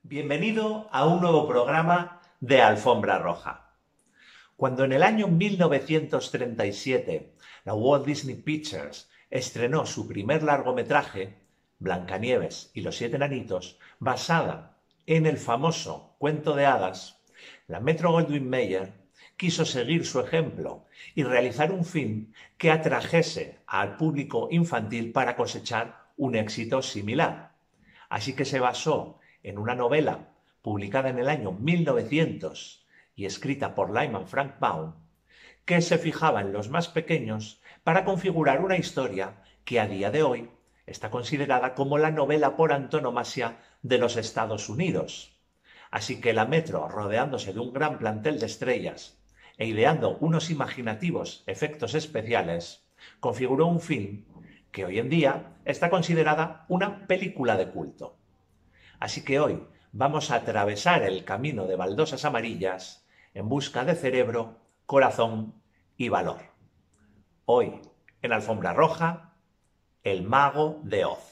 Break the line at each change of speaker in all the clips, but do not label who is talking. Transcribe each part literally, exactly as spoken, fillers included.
Bienvenido a un nuevo programa de Alfombra Roja. Cuando en el año mil novecientos treinta y siete la Walt Disney Pictures estrenó su primer largometraje, Blancanieves y los siete enanitos, basada en el famoso cuento de hadas, la Metro-Goldwyn-Mayer quiso seguir su ejemplo y realizar un film que atrajese al público infantil para cosechar un éxito similar. Así que se basó en una novela publicada en el año mil novecientos y escrita por Lyman Frank Baum, que se fijaba en los más pequeños para configurar una historia que a día de hoy está considerada como la novela por antonomasia de los Estados Unidos. Así que la Metro, rodeándose de un gran plantel de estrellas e ideando unos imaginativos efectos especiales, configuró un film que hoy en día está considerada una película de culto. Así que hoy vamos a atravesar el camino de baldosas amarillas en busca de cerebro, corazón y valor. Hoy, en Alfombra Roja, El Mago de Oz.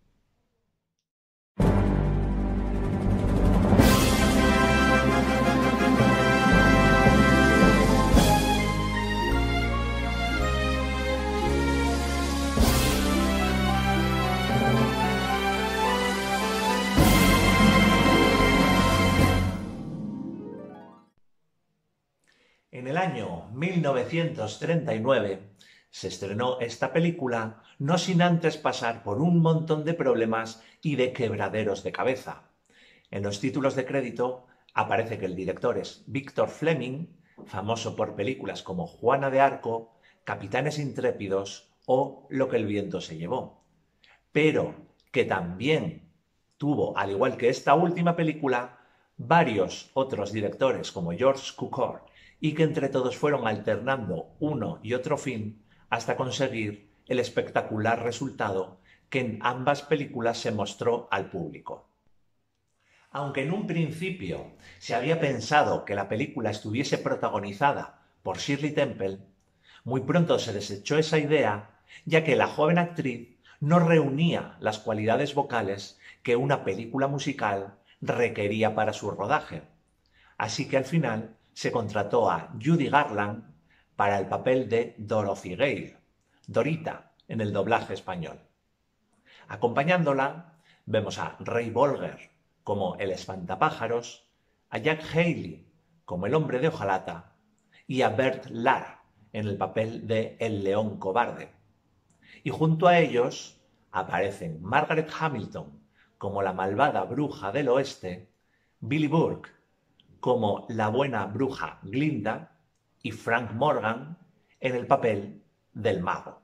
En el año mil novecientos treinta y nueve se estrenó esta película, no sin antes pasar por un montón de problemas y de quebraderos de cabeza. En los títulos de crédito aparece que el director es Victor Fleming, famoso por películas como Juana de Arco, Capitanes Intrépidos o Lo que el viento se llevó. Pero que también tuvo, al igual que esta última película, varios otros directores como George Cukor, y que entre todos fueron alternando uno y otro film hasta conseguir el espectacular resultado que en ambas películas se mostró al público. Aunque en un principio se había pensado que la película estuviese protagonizada por Shirley Temple, muy pronto se desechó esa idea, ya que la joven actriz no reunía las cualidades vocales que una película musical requería para su rodaje. Así que al final se contrató a Judy Garland para el papel de Dorothy Gale, Dorita en el doblaje español. Acompañándola vemos a Ray Bolger como el espantapájaros, a Jack Haley como el hombre de hojalata y a Bert Lahr en el papel de el león cobarde. Y junto a ellos aparecen Margaret Hamilton como la malvada bruja del oeste, Billy Burke como la buena bruja Glinda y Frank Morgan en el papel del mago.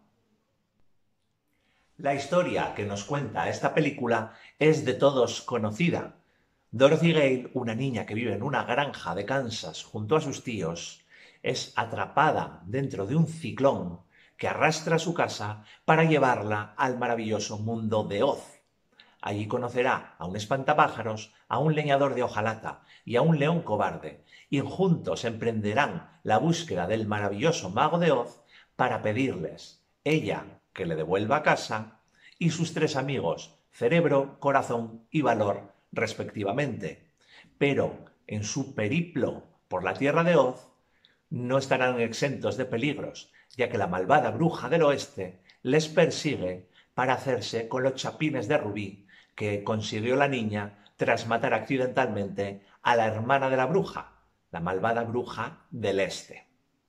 La historia que nos cuenta esta película es de todos conocida. Dorothy Gale, una niña que vive en una granja de Kansas junto a sus tíos, es atrapada dentro de un ciclón que arrastra a su casa para llevarla al maravilloso mundo de Oz. Allí conocerá a un espantapájaros, a un leñador de hojalata y a un león cobarde, y juntos emprenderán la búsqueda del maravilloso mago de Oz para pedirles, ella que le devuelva a casa, y sus tres amigos, cerebro, corazón y valor, respectivamente. Pero en su periplo por la tierra de Oz no estarán exentos de peligros, ya que la malvada bruja del oeste les persigue para hacerse con los chapines de rubí que consiguió la niña tras matar accidentalmente a la hermana de la bruja, la malvada bruja del este.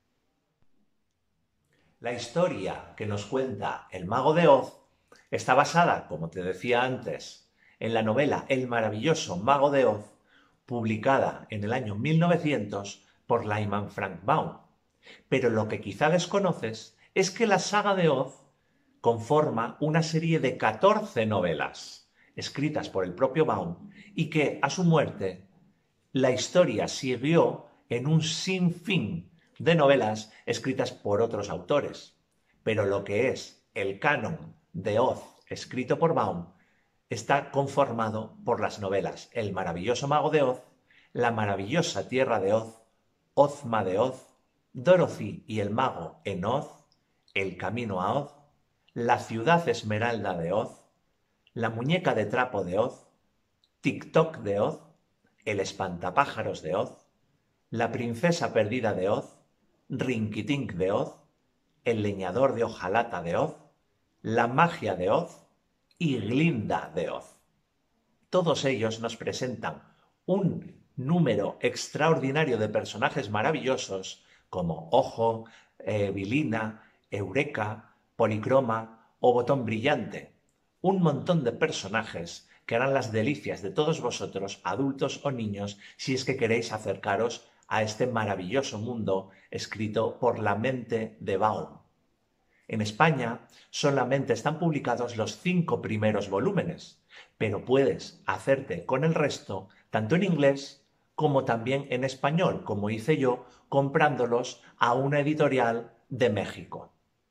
La historia que nos cuenta el mago de Oz está basada, como te decía antes, en la novela El maravilloso mago de Oz, publicada en el año mil novecientos por Lyman Frank Baum. Pero lo que quizá desconoces es que la saga de Oz conforma una serie de catorce novelas escritas por el propio Baum y que, a su muerte, la historia siguió en un sinfín de novelas escritas por otros autores. Pero lo que es el canon de Oz escrito por Baum está conformado por las novelas El maravilloso mago de Oz, La maravillosa tierra de Oz, Ozma de Oz, Dorothy y el mago en Oz, El camino a Oz, La ciudad esmeralda de Oz, La muñeca de trapo de Oz, Tic-Toc de Oz El espantapájaros de Oz, La princesa perdida de Oz, Rinquitink de Oz, El leñador de hojalata de Oz, La magia de Oz y Glinda de Oz. Todos ellos nos presentan un número extraordinario de personajes maravillosos como Ojo, eh, Vilina, Eureka, Policroma o Botón Brillante. Un montón de personajes que harán las delicias de todos vosotros, adultos o niños, si es que queréis acercaros a este maravilloso mundo escrito por la mente de Baum. En España solamente están publicados los cinco primeros volúmenes, pero puedes hacerte con el resto tanto en inglés como también en español, como hice yo, comprándolos a una editorial de México.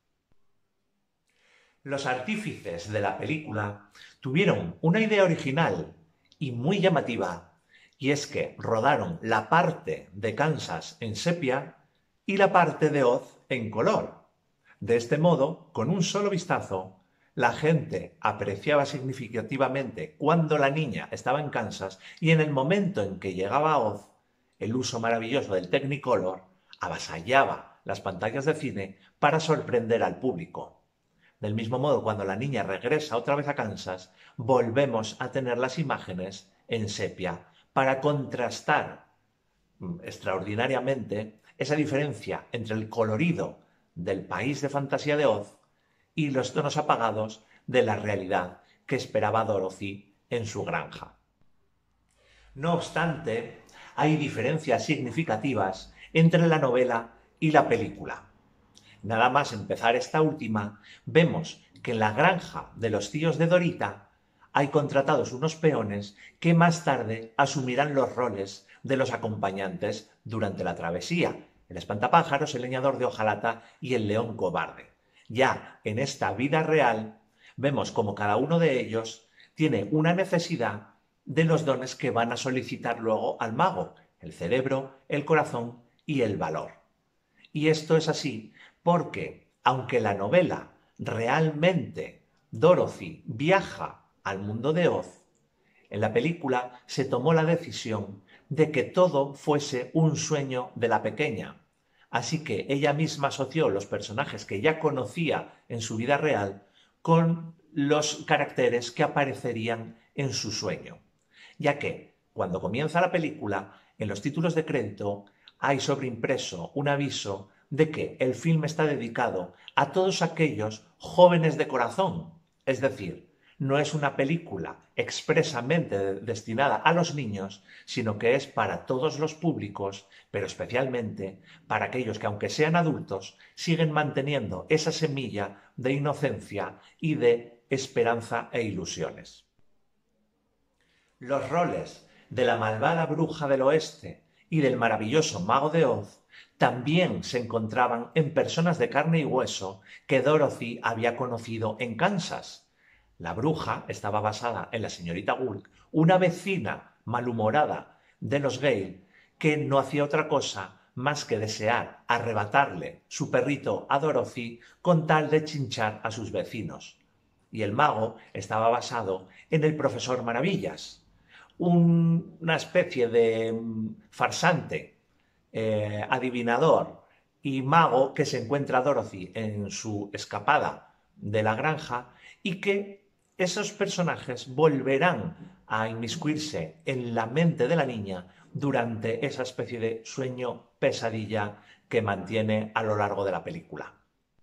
Los artífices de la película tuvieron una idea original y muy llamativa, y es que rodaron la parte de Kansas en sepia y la parte de Oz en color. De este modo, con un solo vistazo, la gente apreciaba significativamente cuando la niña estaba en Kansas y en el momento en que llegaba a Oz, el uso maravilloso del Technicolor avasallaba las pantallas de cine para sorprender al público. Del mismo modo, cuando la niña regresa otra vez a Kansas, volvemos a tener las imágenes en sepia para contrastar extraordinariamente esa diferencia entre el colorido del país de fantasía de Oz y los tonos apagados de la realidad que esperaba Dorothy en su granja. No obstante, hay diferencias significativas entre la novela y la película. Nada más empezar esta última, vemos que en la granja de los tíos de Dorita hay contratados unos peones que más tarde asumirán los roles de los acompañantes durante la travesía: el espantapájaros, el leñador de hojalata y el león cobarde. Ya en esta vida real vemos como cada uno de ellos tiene una necesidad de los dones que van a solicitar luego al mago: el cerebro, el corazón y el valor. Y esto es así porque, aunque la novela realmente Dorothy viaja al mundo de Oz, en la película se tomó la decisión de que todo fuese un sueño de la pequeña. Así que ella misma asoció los personajes que ya conocía en su vida real con los caracteres que aparecerían en su sueño. Ya que, cuando comienza la película, en los títulos de crédito hay sobreimpreso un aviso de que el film está dedicado a todos aquellos jóvenes de corazón. Es decir, no es una película expresamente destinada a los niños, sino que es para todos los públicos, pero especialmente para aquellos que, aunque sean adultos, siguen manteniendo esa semilla de inocencia y de esperanza e ilusiones. Los roles de la malvada bruja del oeste y del maravilloso mago de Oz también se encontraban en personas de carne y hueso que Dorothy había conocido en Kansas. La bruja estaba basada en la señorita Gulk, una vecina malhumorada de los Gale que no hacía otra cosa más que desear arrebatarle su perrito a Dorothy con tal de chinchar a sus vecinos. Y el mago estaba basado en el profesor Maravillas, un, una especie de farsante, eh, adivinador y mago que se encuentra Dorothy en su escapada de la granja y que esos personajes volverán a inmiscuirse en la mente de la niña durante esa especie de sueño pesadilla que mantiene a lo largo de la película.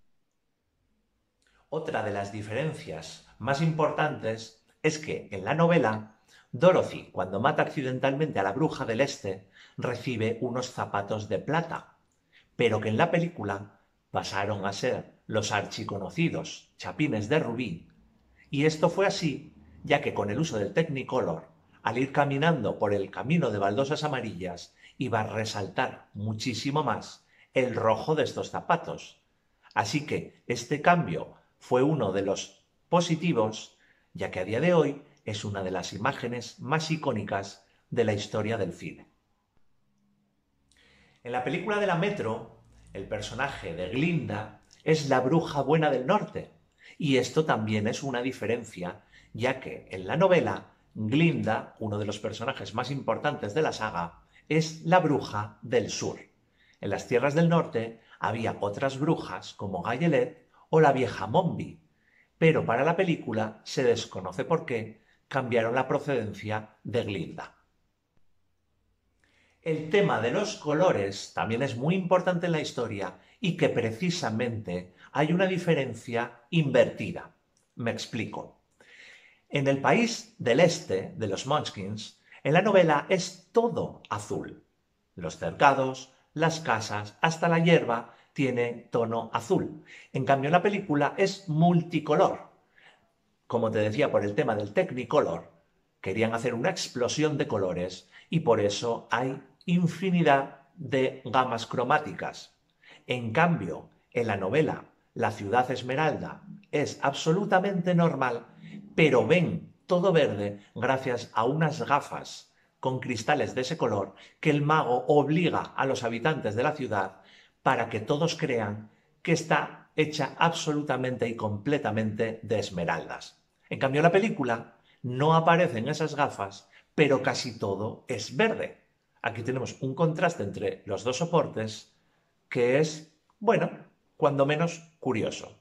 Otra de las diferencias más importantes es que en la novela Dorothy, cuando mata accidentalmente a la bruja del este, recibe unos zapatos de plata, pero que en la película pasaron a ser los archiconocidos chapines de rubí. Y esto fue así, ya que con el uso del Technicolor, al ir caminando por el camino de baldosas amarillas, iba a resaltar muchísimo más el rojo de estos zapatos. Así que este cambio fue uno de los positivos, ya que a día de hoy es una de las imágenes más icónicas de la historia del cine. En la película de la Metro, el personaje de Glinda es la bruja buena del norte, y esto también es una diferencia, ya que en la novela Glinda, uno de los personajes más importantes de la saga, es la bruja del sur. En las tierras del norte había otras brujas como Gayelet o la vieja Mombi, pero para la película se desconoce por qué cambiaron la procedencia de Glinda. El tema de los colores también es muy importante en la historia y que precisamente hay una diferencia invertida. Me explico. En el país del este, de los Munchkins, en la novela es todo azul. Los cercados, las casas, hasta la hierba tiene tono azul. En cambio, en la película es multicolor. Como te decía, por el tema del Technicolor, querían hacer una explosión de colores y por eso hay infinidad de gamas cromáticas. En cambio, en la novela, la ciudad Esmeralda es absolutamente normal, pero ven todo verde gracias a unas gafas con cristales de ese color que el mago obliga a los habitantes de la ciudad para que todos crean que está hecha absolutamente y completamente de esmeraldas. En cambio, en la película no aparecen esas gafas, pero casi todo es verde. Aquí tenemos un contraste entre los dos soportes que es, bueno, cuando menos curioso.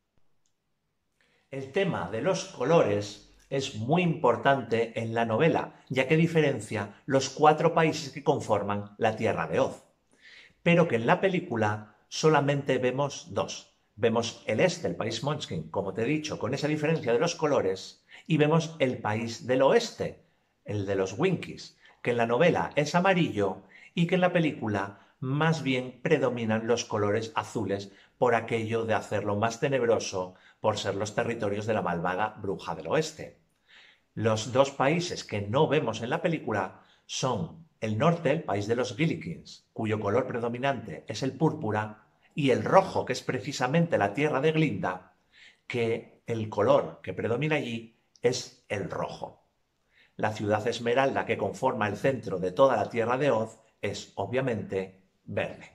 El tema de los colores es muy importante en la novela, ya que diferencia los cuatro países que conforman la Tierra de Oz, pero que en la película solamente vemos dos. Vemos el este, el país Munchkin, como te he dicho, con esa diferencia de los colores, y vemos el país del oeste, el de los Winkies, que en la novela es amarillo y que en la película más bien predominan los colores azules por aquello de hacerlo más tenebroso por ser los territorios de la malvada bruja del oeste. Los dos países que no vemos en la película son el norte, el país de los Gillikins, cuyo color predominante es el púrpura, y el rojo, que es precisamente la tierra de Glinda, que el color que predomina allí es el rojo. La ciudad Esmeralda, que conforma el centro de toda la Tierra de Oz, es obviamente verde.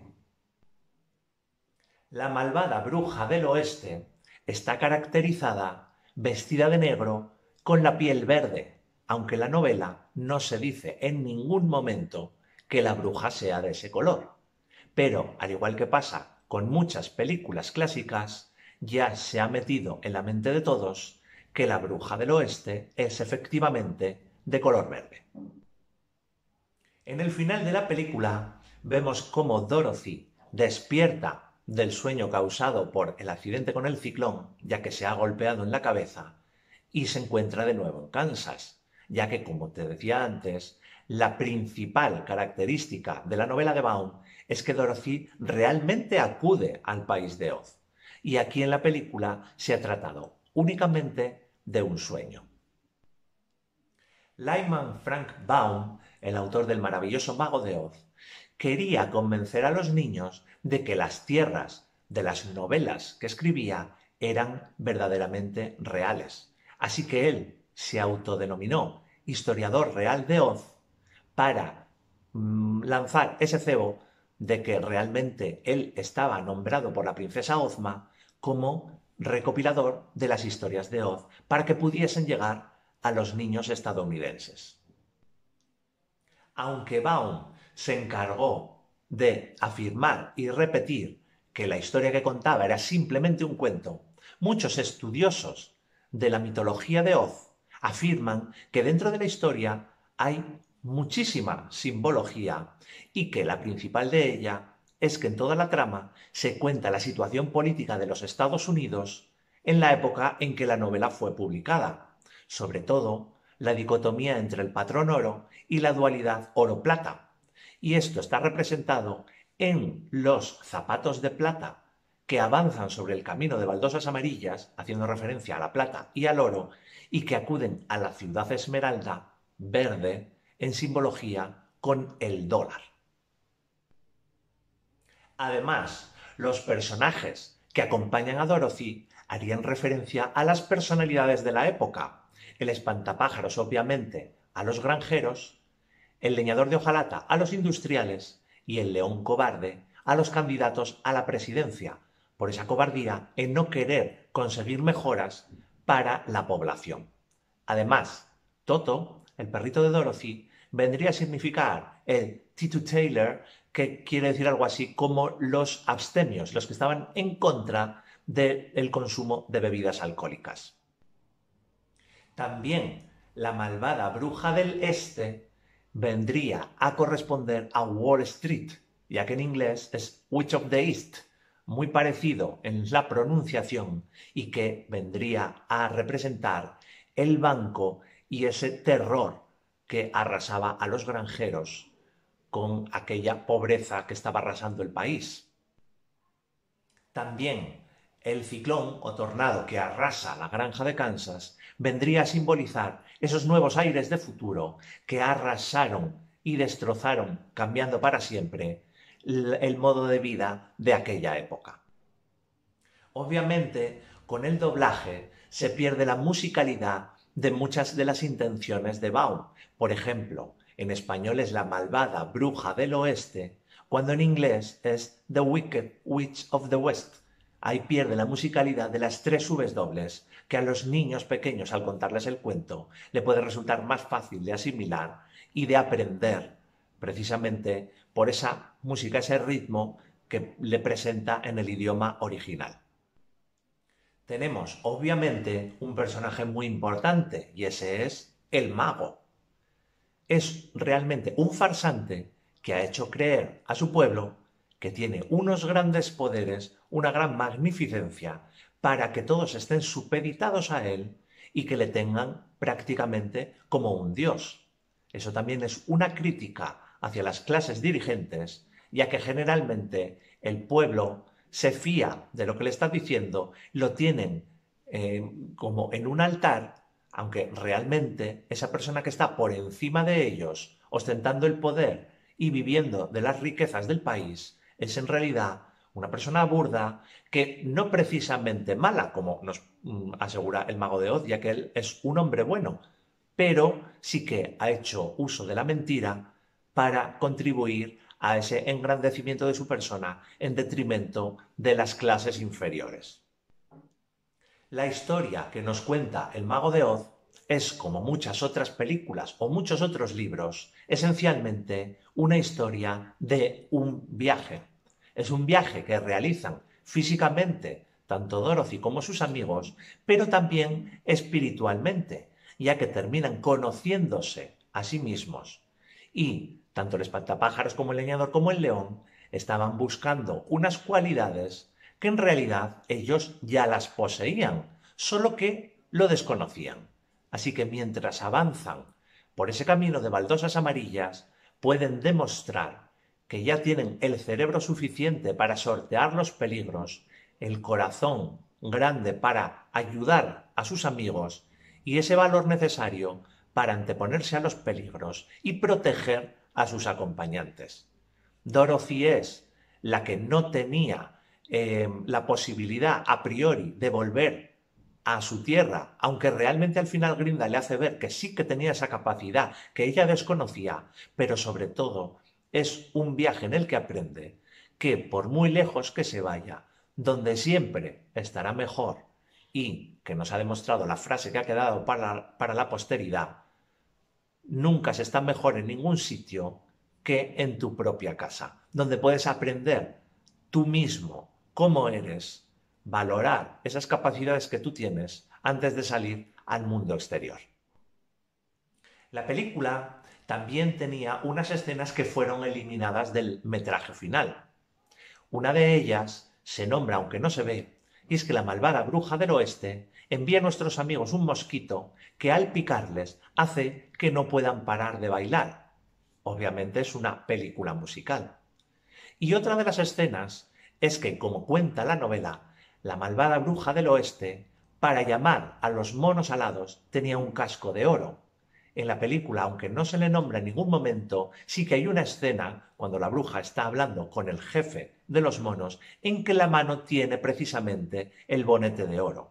La malvada bruja del oeste está caracterizada vestida de negro con la piel verde, aunque en la novela no se dice en ningún momento que la bruja sea de ese color. Pero, al igual que pasa con muchas películas clásicas, ya se ha metido en la mente de todos que la bruja del oeste es efectivamente de color verde. En el final de la película vemos cómo Dorothy despierta del sueño causado por el accidente con el ciclón, ya que se ha golpeado en la cabeza, y se encuentra de nuevo en Kansas, ya que, como te decía antes, la principal característica de la novela de Baum es que Dorothy realmente acude al país de Oz, y aquí en la película se ha tratado únicamente de un sueño. Lyman Frank Baum, el autor del maravilloso Mago de Oz, quería convencer a los niños de que las tierras de las novelas que escribía eran verdaderamente reales. Así que él se autodenominó historiador real de Oz para mmm, lanzar ese cebo de que realmente él estaba nombrado por la princesa Ozma como recopilador de las historias de Oz para que pudiesen llegar a los niños estadounidenses. Aunque Baum se encargó de afirmar y repetir que la historia que contaba era simplemente un cuento, muchos estudiosos de la mitología de Oz afirman que dentro de la historia hay muchísima simbología y que la principal de ella es que en toda la trama se cuenta la situación política de los Estados Unidos en la época en que la novela fue publicada, sobre todo la dicotomía entre el patrón oro y la dualidad oro-plata. Y esto está representado en los zapatos de plata que avanzan sobre el camino de baldosas amarillas, haciendo referencia a la plata y al oro, y que acuden a la ciudad esmeralda verde en simbología con el dólar. Además, los personajes que acompañan a Dorothy harían referencia a las personalidades de la época. El espantapájaros, obviamente, a los granjeros, el leñador de hojalata a los industriales y el león cobarde a los candidatos a la presidencia, por esa cobardía en no querer conseguir mejoras para la población. Además, Toto, el perrito de Dorothy, vendría a significar el teetotaler, que quiere decir algo así como los abstemios, los que estaban en contra del consumo de bebidas alcohólicas. También la malvada bruja del este vendría a corresponder a Wall Street, ya que en inglés es Witch of the East, muy parecido en la pronunciación y que vendría a representar el banco y ese terror que arrasaba a los granjeros con aquella pobreza que estaba arrasando el país. También el ciclón o tornado que arrasa la granja de Kansas vendría a simbolizar esos nuevos aires de futuro que arrasaron y destrozaron, cambiando para siempre, el modo de vida de aquella época. Obviamente, con el doblaje se pierde la musicalidad de muchas de las intenciones de Baum. Por ejemplo, en español es la malvada bruja del oeste, cuando en inglés es The Wicked Witch of the West. Ahí pierde la musicalidad de las tres Vs dobles, que a los niños pequeños al contarles el cuento le puede resultar más fácil de asimilar y de aprender, precisamente por esa música, ese ritmo que le presenta en el idioma original. Tenemos, obviamente, un personaje muy importante y ese es el mago. Es realmente un farsante que ha hecho creer a su pueblo que tiene unos grandes poderes, una gran magnificencia, para que todos estén supeditados a él y que le tengan prácticamente como un dios. Eso también es una crítica hacia las clases dirigentes, ya que generalmente el pueblo se fía de lo que le está diciendo, lo tienen eh, como en un altar, aunque realmente esa persona que está por encima de ellos, ostentando el poder y viviendo de las riquezas del país, es en realidad una persona burda que no precisamente mala, como nos mm, asegura el mago de Oz, ya que él es un hombre bueno, pero sí que ha hecho uso de la mentira para contribuir a ese engrandecimiento de su persona en detrimento de las clases inferiores. La historia que nos cuenta el mago de Oz es, como muchas otras películas o muchos otros libros, esencialmente una historia de un viaje. Es un viaje que realizan físicamente tanto Dorothy como sus amigos, pero también espiritualmente, ya que terminan conociéndose a sí mismos. Y tanto el espantapájaros como el leñador como el león estaban buscando unas cualidades que en realidad ellos ya las poseían, solo que lo desconocían. Así que mientras avanzan por ese camino de baldosas amarillas, pueden demostrar que ya tienen el cerebro suficiente para sortear los peligros, el corazón grande para ayudar a sus amigos y ese valor necesario para anteponerse a los peligros y proteger a sus acompañantes. Dorothy es la que no tenía eh, la posibilidad a priori de volver a su tierra, aunque realmente al final Grinda le hace ver que sí que tenía esa capacidad, que ella desconocía, pero sobre todo es un viaje en el que aprende que por muy lejos que se vaya, donde siempre estará mejor y que nos ha demostrado la frase que ha quedado para, para la posteridad, nunca se está mejor en ningún sitio que en tu propia casa, donde puedes aprender tú mismo cómo eres, valorar esas capacidades que tú tienes antes de salir al mundo exterior. La película también tenía unas escenas que fueron eliminadas del metraje final. Una de ellas se nombra, aunque no se ve, y es que la malvada bruja del oeste envía a nuestros amigos un mosquito que al picarles hace que no puedan parar de bailar. Obviamente es una película musical. Y otra de las escenas es que, como cuenta la novela, la malvada bruja del oeste, para llamar a los monos alados, tenía un casco de oro. En la película, aunque no se le nombra en ningún momento, sí que hay una escena, cuando la bruja está hablando con el jefe de los monos, en que la mano tiene precisamente el bonete de oro.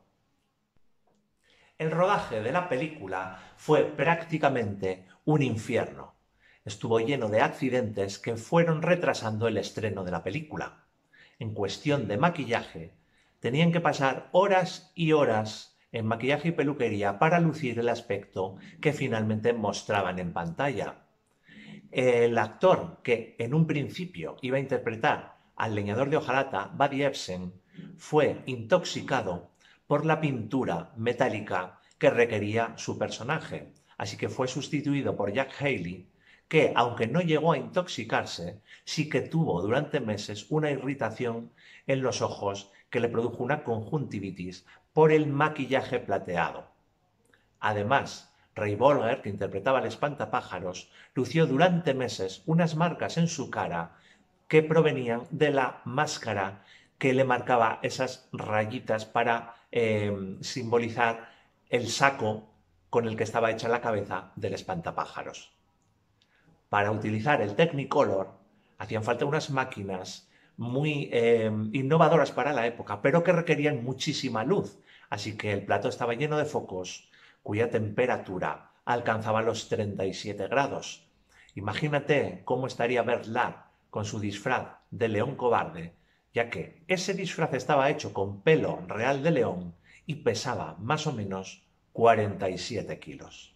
El rodaje de la película fue prácticamente un infierno. Estuvo lleno de accidentes que fueron retrasando el estreno de la película. En cuestión de maquillaje, tenían que pasar horas y horas en maquillaje y peluquería para lucir el aspecto que finalmente mostraban en pantalla. El actor que en un principio iba a interpretar al leñador de hojalata, Buddy Ebsen, fue intoxicado por la pintura metálica que requería su personaje, así que fue sustituido por Jack Haley, que, aunque no llegó a intoxicarse, sí que tuvo durante meses una irritación en los ojos que le produjo una conjuntivitis por el maquillaje plateado. Además, Ray Bolger, que interpretaba al espantapájaros, lució durante meses unas marcas en su cara que provenían de la máscara que le marcaba esas rayitas para eh, simbolizar el saco con el que estaba hecha la cabeza del espantapájaros. Para utilizar el Technicolor hacían falta unas máquinas muy eh, innovadoras para la época, pero que requerían muchísima luz, así que el plato estaba lleno de focos cuya temperatura alcanzaba los treinta y siete grados. Imagínate cómo estaría Bert Lahr con su disfraz de león cobarde, ya que ese disfraz estaba hecho con pelo real de león y pesaba más o menos cuarenta y siete kilos.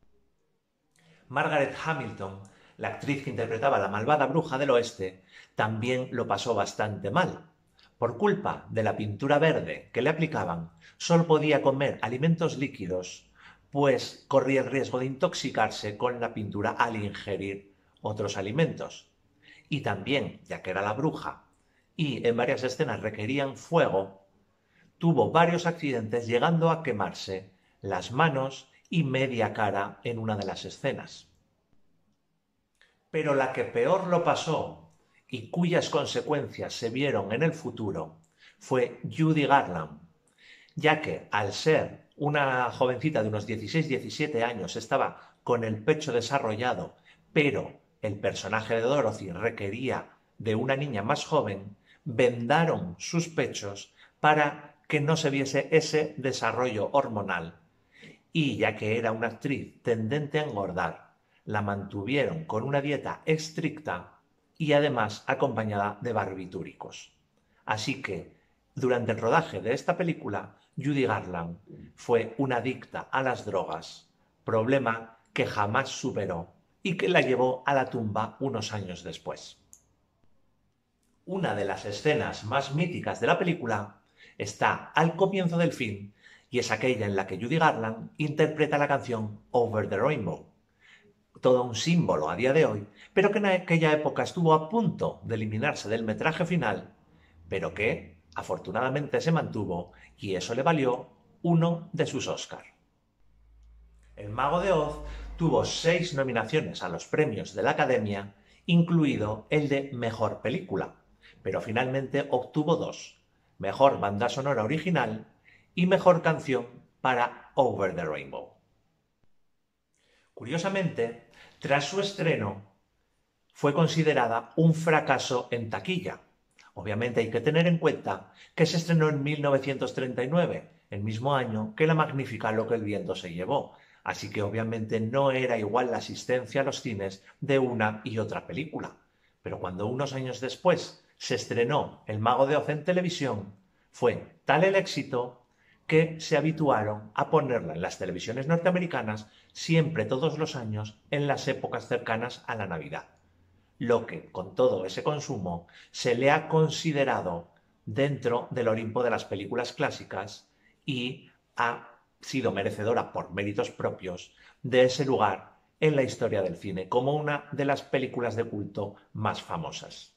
Margaret Hamilton, la actriz que interpretaba a la malvada bruja del oeste, también lo pasó bastante mal. Por culpa de la pintura verde que le aplicaban, solo podía comer alimentos líquidos, pues corría el riesgo de intoxicarse con la pintura al ingerir otros alimentos. Y también, ya que era la bruja y en varias escenas requerían fuego, tuvo varios accidentes llegando a quemarse las manos y media cara en una de las escenas. Pero la que peor lo pasó y cuyas consecuencias se vieron en el futuro fue Judy Garland, ya que al ser una jovencita de unos dieciséis diecisiete años estaba con el pecho desarrollado, pero el personaje de Dorothy requería de una niña más joven, vendaron sus pechos para que no se viese ese desarrollo hormonal. Y ya que era una actriz tendente a engordar, la mantuvieron con una dieta estricta y además acompañada de barbitúricos. Así que, durante el rodaje de esta película, Judy Garland fue una adicta a las drogas, problema que jamás superó y que la llevó a la tumba unos años después. Una de las escenas más míticas de la película está al comienzo del film y es aquella en la que Judy Garland interpreta la canción Over the Rainbow, todo un símbolo a día de hoy, pero que en aquella época estuvo a punto de eliminarse del metraje final, pero que afortunadamente se mantuvo y eso le valió uno de sus Oscar. El Mago de Oz tuvo seis nominaciones a los premios de la Academia, incluido el de Mejor Película, pero finalmente obtuvo dos, Mejor Banda Sonora Original y Mejor Canción para Over the Rainbow. Curiosamente, tras su estreno, fue considerada un fracaso en taquilla. Obviamente hay que tener en cuenta que se estrenó en mil novecientos treinta y nueve, el mismo año que la magnífica Lo que el viento se llevó, así que obviamente no era igual la asistencia a los cines de una y otra película. Pero cuando unos años después se estrenó El Mago de Oz en televisión, fue tal el éxito que se habituaron a ponerla en las televisiones norteamericanas siempre todos los años en las épocas cercanas a la Navidad, lo que, con todo ese consumo, se le ha considerado dentro del Olimpo de las películas clásicas y ha sido merecedora por méritos propios de ese lugar en la historia del cine como una de las películas de culto más famosas.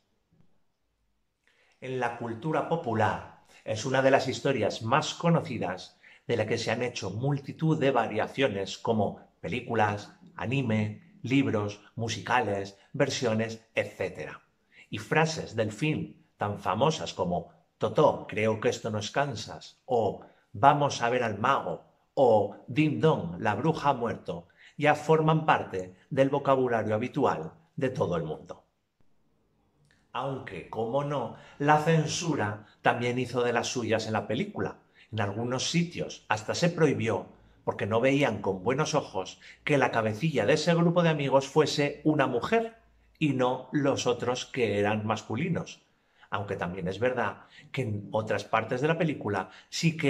En la cultura popular es una de las historias más conocidas de la que se han hecho multitud de variaciones como películas, anime, libros, musicales, versiones, etcétera. Y frases del film tan famosas como Totó, creo que esto no es Kansas, o Vamos a ver al mago, o Ding Dong, la bruja ha muerto, ya forman parte del vocabulario habitual de todo el mundo. Aunque, como no, la censura también hizo de las suyas en la película. En algunos sitios hasta se prohibió porque no veían con buenos ojos que la cabecilla de ese grupo de amigos fuese una mujer y no los otros que eran masculinos. Aunque también es verdad que en otras partes de la película sí que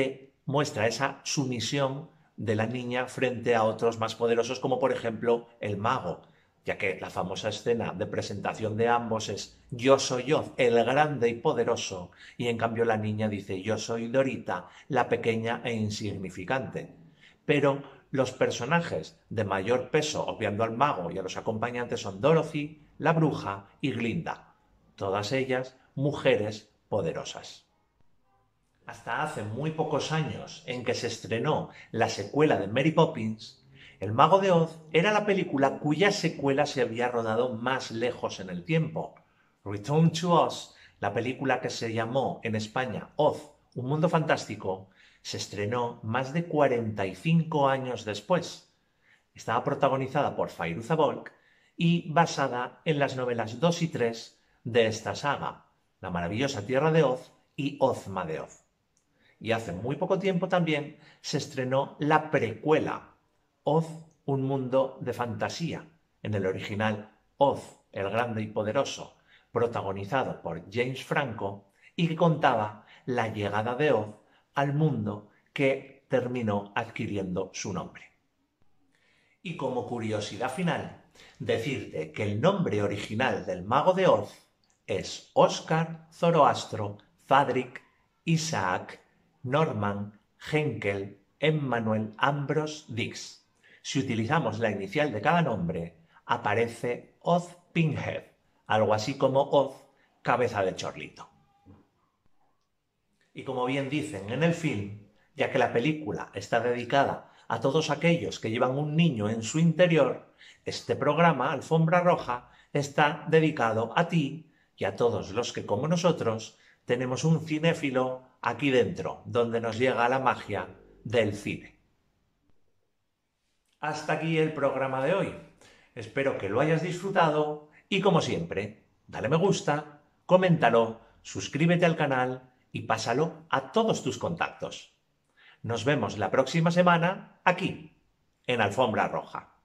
muestra esa sumisión de la niña frente a otros más poderosos, como por ejemplo el mago, ya que la famosa escena de presentación de ambos es yo soy Oz, el grande y poderoso, y en cambio la niña dice yo soy Dorita, la pequeña e insignificante. Pero los personajes de mayor peso, obviando al mago y a los acompañantes, son Dorothy, la bruja y Glinda, todas ellas mujeres poderosas. Hasta hace muy pocos años, en que se estrenó la secuela de Mary Poppins, El Mago de Oz era la película cuya secuela se había rodado más lejos en el tiempo. Return to Oz, la película que se llamó en España Oz, un mundo fantástico, se estrenó más de cuarenta y cinco años después. Estaba protagonizada por Fairuza Balk y basada en las novelas dos y tres de esta saga, La maravillosa tierra de Oz y Ozma de Oz. Y hace muy poco tiempo también se estrenó la precuela, Oz, un mundo de fantasía, en el original Oz, el grande y poderoso, protagonizado por James Franco y que contaba la llegada de Oz al mundo que terminó adquiriendo su nombre. Y como curiosidad final, decirte que el nombre original del Mago de Oz es Oscar Zoroastro Fadric Isaac Norman Henkel Emmanuel Ambrose Dix. Si utilizamos la inicial de cada nombre, aparece Oz Pinhead, algo así como Oz, cabeza de chorlito. Y como bien dicen en el film, ya que la película está dedicada a todos aquellos que llevan un niño en su interior, este programa, Alfombra Roja, está dedicado a ti y a todos los que, como nosotros, tenemos un cinéfilo aquí dentro, donde nos llega la magia del cine. Hasta aquí el programa de hoy. Espero que lo hayas disfrutado y, como siempre, dale me gusta, coméntalo, suscríbete al canal y pásalo a todos tus contactos. Nos vemos la próxima semana aquí, en Alfombra Roja.